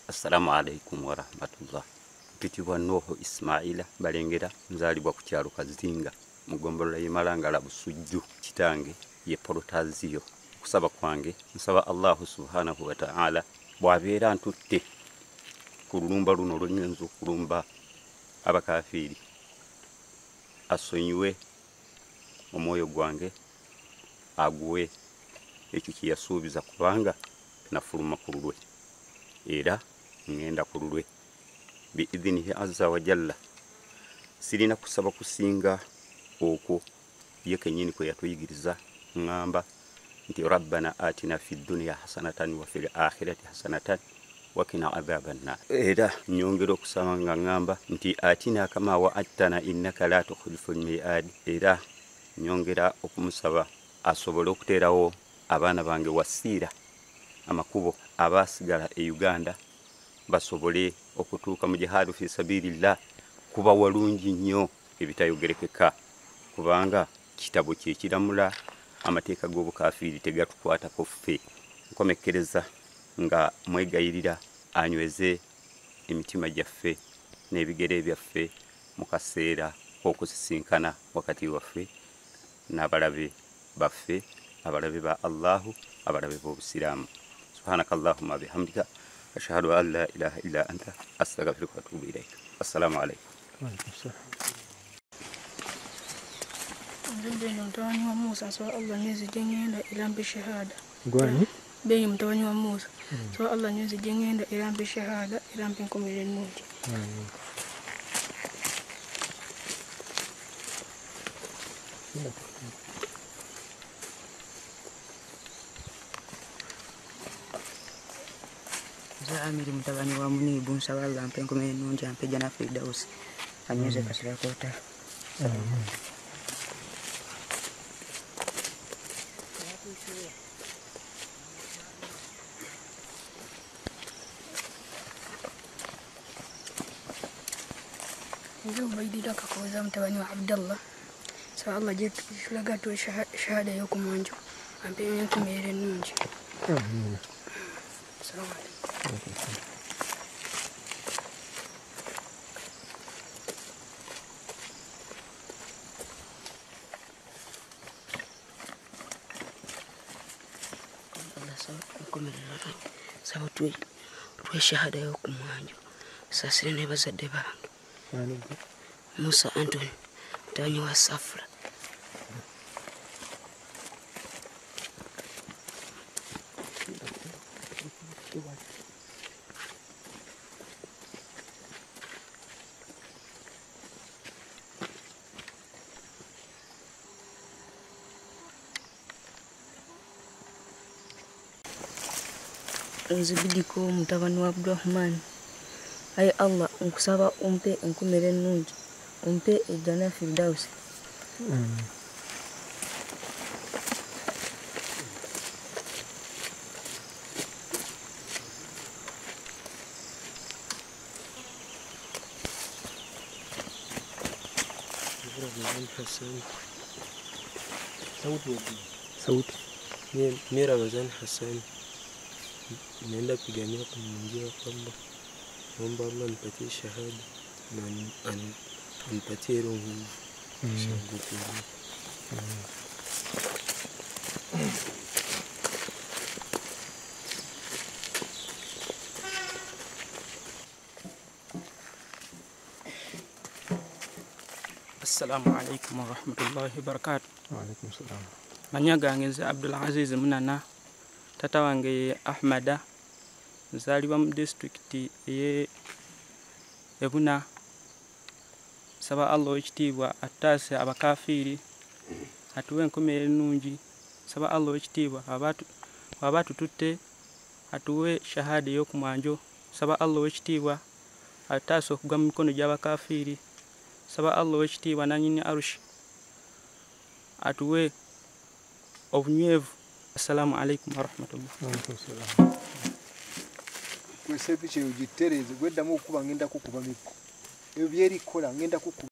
Assalamu alaikum wa rahmatullah. Mpitibwa Nuhu Ismaila balengera nzalibwa ku kyalo Kazinga mu ggombolola y'Imalangala Busujju. Kitange ye Porotaziyo. Kusaba kwange nsaba Allahu subhanahu wa ta'ala bw'abeera ntutte ku lulumba luno olw'ennyinza okulumba abakafiiri asonyiwe omwoyo gwange aguwe ekyo kye yasuubiza kubanga nafuluma ku lulwe era ngenda ku lulwe biidhinihi azza wa jalla. Sirina kusaba kusinga okwo ye kennyini kwe yatuyigiriza ngamba nti rabbana atina fid dunya hasanatan wa fil akhirati hasanatan wa qina adhaban nar. Era nyongera okusaba nga ngamba nti atina kama wa'adtana innaka la tukhliful mi'ad. Era nyongera okumusaba asobole okuteerawo abaana bange wasiira amakubo abasigala e Uganda basobole okutuuka mu jihadu fi sabilillah. Kuba walungi nnyo ebitayogerekeka kubanga kitabo kye kiramula amateeka g'obukafiiri tegatukwatako ffe. Nkomekkereza nga mwegayirira anyweze emitima gyaffe n'ebigere byaffe mu kaseera k'okusisinkana wakati waffe n'abalabe baffe, abalabe ba Allahu, abalabe b'Obusiraamu. Subhanaka Allahumma bihamdika ashhadu an la ilaha illa anta astaghfiruka wa atubu ilayk. Assalamu alaykum. Mbeni mtawani wa Musa so Allah nyezi jengenda ilambi shahada. Gwani? Mbeni mtawani wa Musa so Allah nyezi jengenda ilambi shahada ilambi nkomere nungi. Amiri mutabani wa Munibu nsaba Allah ampe nkomere nungi ampe jana Firdausi anyeze kasira kota. Ndio baidida kakoza mtabani wa Abdallah. So Allah jet lagatu shahada yoko mwanjo. Ampe nkomere nungi. Amin. Assalamu alaikum. Sawa tuwe shahada yoko mwanjo. Sasire ne bazadde bange. Musa Anthony mtabani wa Safra. Nzibidiko mutabani wa Abdurrahman. Ay Allah nkusaba umpe nkomere nungi umpe ejana Firdausi. Sauti. Mimi Ramazan Hassan naenda pigania kumjia Allah. Naomba Allah nipatie shahada na anipatie roho nguvu. Assalamu alaikum wa rahmatullahi wa barakatuh. Wa alaikum salam. Manyaga ngenze Abdul Aziz Munana tata wange Ahmada nzaliwa mu district ye Ebuna. Saba Allah ekitiibwa atase abakafiiri atuwe nkomere nungi. Saba Allah ekitiibwa abatu tutte atuwe shahada y'okumwanjo. Saba Allah ekitiibwa atase okugwa mu mikono gy'abakafiiri. Saba Allah ekitiibwa nanyini arush atuwe obunywevu. Assalamu alaikum wa rahmatullah. Wa alaikum salam. Kwesepiche ujitereze gweddamu okuba ngenda kukuba mikko. Ebyo byerikola ngenda kukuba